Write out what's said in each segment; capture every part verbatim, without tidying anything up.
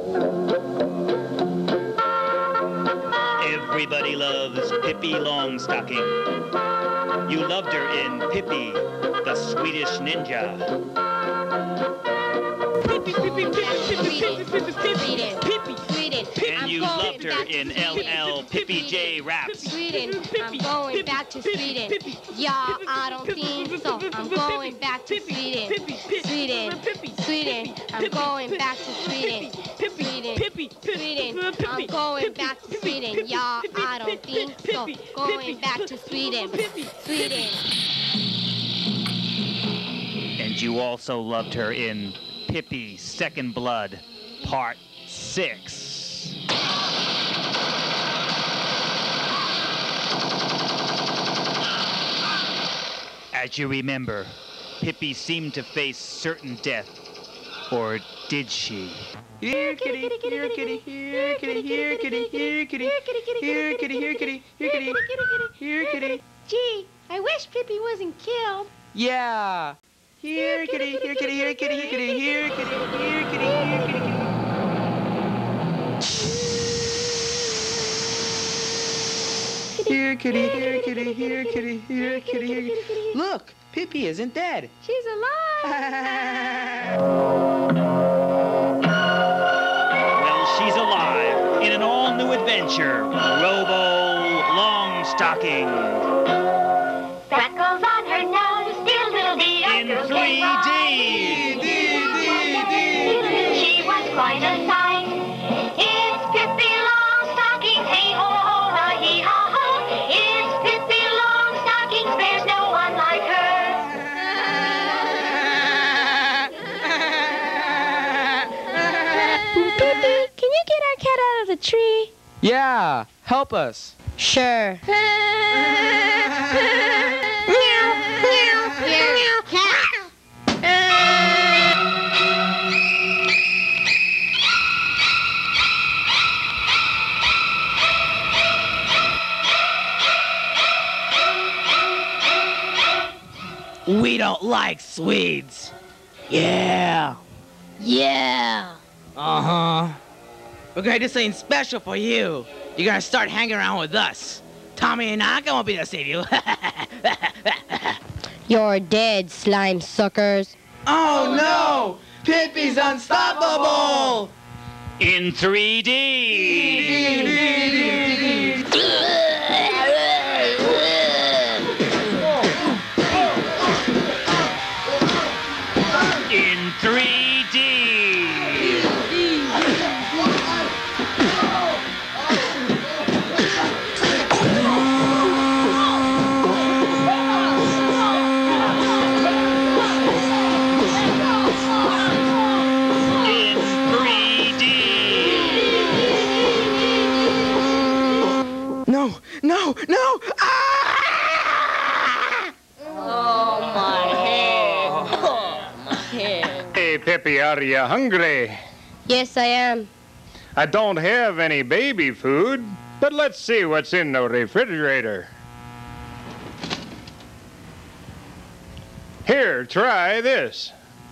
Everybody loves Pippi Longstocking. You loved her in Pippi, the Swedish Ninja. Pippi, Pippi, Pippi, Pippi, Pippi, Pippi, Pippi, Sweden. And you loved her in L L Pippi J Raps. Sweden. I'm going back to Sweden. Yeah, I don't think so. I'm going back to Sweden. Sweden, Sweden. I'm going back to Sweden. Sweden, Sweden. I'm going back to Sweden. Yeah, I don't think so. Going back to Sweden. Sweden. And you also loved her in Pippi Second Blood, Part six. As you remember, Pippi seemed to face certain death, or did she? Here, kitty, here, kitty, here, kitty, here, kitty, here, kitty, here, kitty, here, kitty, here, kitty, here, kitty. Gee, I wish Pippi wasn't killed. Yeah. Here, kitty, here, kitty, here, kitty, here, kitty, here, kitty, here, kitty, here, kitty. Here, kitty, here, kitty, here, kitty, here, kitty, here, kitty. Look, Pippi isn't dead. She's alive. Well, she's alive in an all-new adventure, Robo Longstocking. Freckles on her nose, still little D. In three D. She was quite a sight. It's Pippi Longstocking, hey ho ho ha hee ha ho. It's Pippi Longstocking, there's no one like her. Pippi, can you get our cat out of the tree? Yeah, help us. Sure. We don't like Swedes. Yeah. Yeah. Uh-huh. We're gonna do something special for you. You're gonna start hanging around with us. Tommy and I won't be there to save you. You're dead, slime suckers. Oh no! Pippi's unstoppable! In three D. In three D. In three D. No, no, no! Ah! Oh, my head. Oh, my head. Hey, Pippi, are you hungry? Yes, I am. I don't have any baby food, but let's see what's in the refrigerator. Here, try this.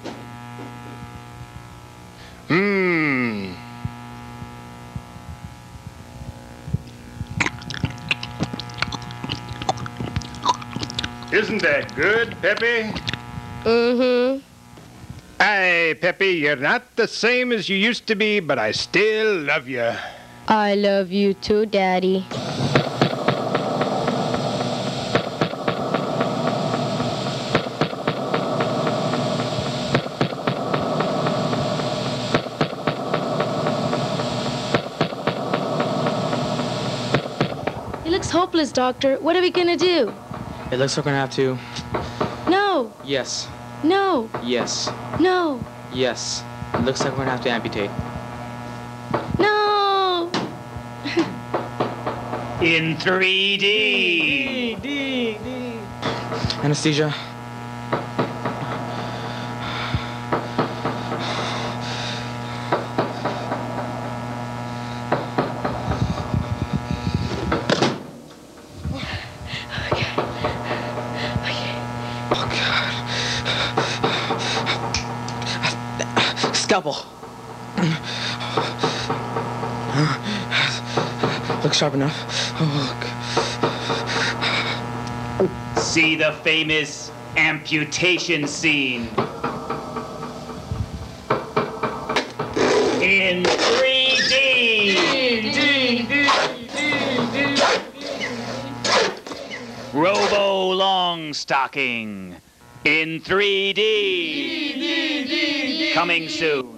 Mmm. Isn't that good, Pippi? Mm-hmm. Hey, Pippi, you're not the same as you used to be, but I still love you. I love you too, Daddy. It looks hopeless, Doctor. What are we gonna do? It looks like we're gonna have to. No, Yes, no, yes, no, yes. It looks like we're gonna have to amputate. no. In three D. Anesthesia. Scalpel. Look sharp enough. Oh, See the famous amputation scene. In three D. Robo Longstocking in three D. Coming soon.